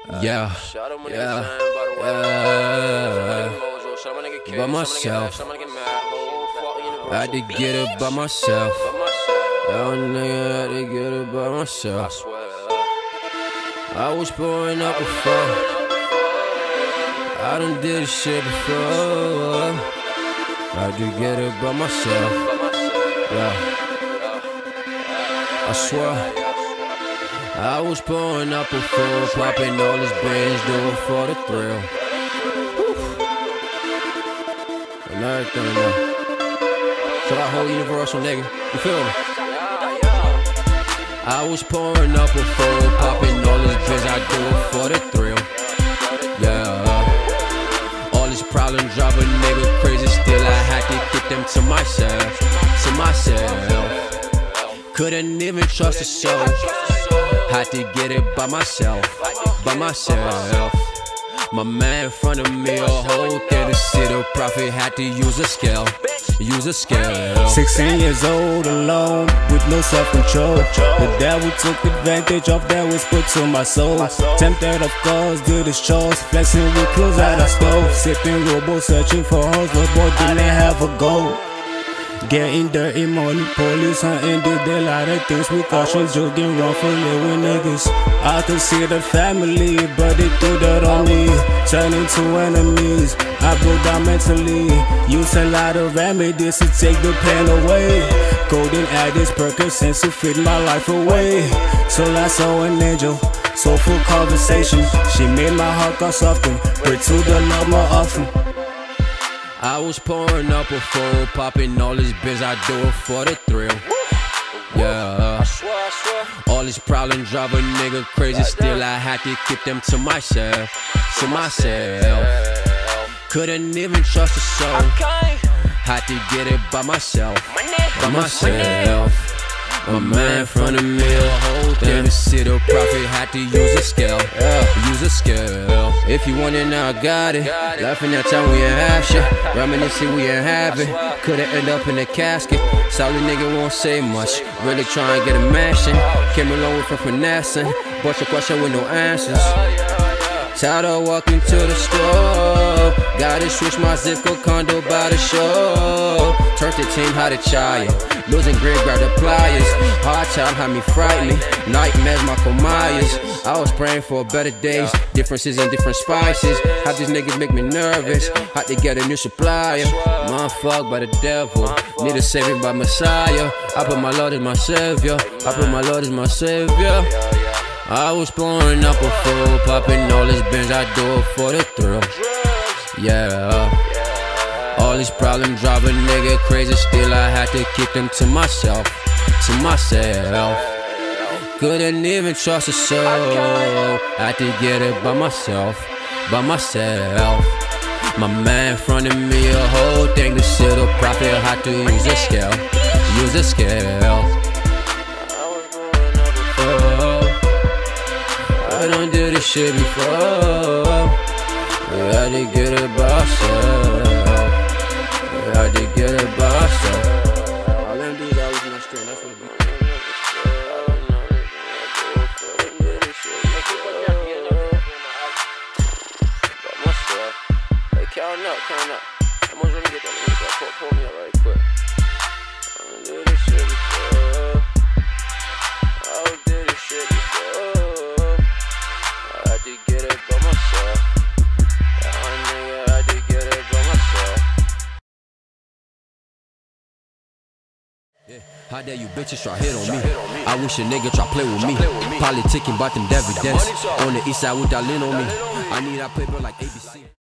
Yeah, by myself. I had to get it by myself. Young nigga had to get it by myself. I was blowing up before. I done did this shit before. I had to get it by myself. Yeah, I swear. I was blowing up before, popping all his brains, do it for the thrill. And everything now. Shout out whole Universal, nigga. You feel me? I was pouring up before, popping all his brains, I do it for the thrill. Yeah. All these problems drive a nigga crazy, still I had to get them to myself. To myself. Couldn't even trust a soul. Had to get it by myself, by myself. My man in front of me, a whole thing to sit a prophet, had to use a scale, use a scale. 16 years old, alone, with no self-control. The devil took advantage of that whisper to my soul. Tempted of course, did his chores, flexing with clothes out of stove. Sipping robo, searching for hoes, but boy didn't have a goal. Getting dirty money, police hunting, did a lot of things with caution, joking, wrong for living niggas. I could see the family, but they threw that on me, turning to enemies. I broke down mentally, used a lot of remedies to take the pain away. Golden addicts, Percocets to fit my life away. So I saw an angel, soulful conversation. She made my heart go soften, pray to the Lord more often. I was pouring up before, popping all these biz, I do it for the thrill. Yeah, all these problems drive a nigga crazy, still I had to keep them to myself, to myself. Couldn't even trust a soul, had to get it by myself, by myself. My man in front of me, a whole thing to sit a prophet, had to use a scale, use a scale. If you want it now, I got it. Laughing that time we ain't have shit, reminiscing we ain't have it. Could've end up in a casket, solid nigga won't say much. Really try and get a mansion, came along with finessing. Bunch of questions with no answers. Tired of walking to the store, gotta switch my zip code condo by the show. Turned the team, how to try it. Losing grip, grab the pliers. Hard time had me frightened me. Nightmares, Michael Myers. I was praying for better days. Differences in different spices. How these niggas make me nervous. Had to get a new supplier. Motherfucked by the devil. Need a savior by Messiah. I put my Lord as my savior. I put my Lord as my savior. I was blowing up before, popping all this binge, I do it for the thrill. Yeah. All these problems drive a nigga crazy, still I had to keep them to myself, to myself. Couldn't even trust a soul, had to get it by myself, by myself. My man in front of me, a whole thing to sit a prophet, had to use a scale, use a scale. I done did this shit before. I had to get it by myself. I had to get it by myself. All them dudes always in that street, that's what it be. Hey, count up, count up. I'm gonna get that. Pull me up right quick. I done did this shit before. I did this shit before. How dare you bitches try hit on me? I wish a nigga try play with me. Politicking about them dividends. On the east side with that lean on me. I need that paper like ABC.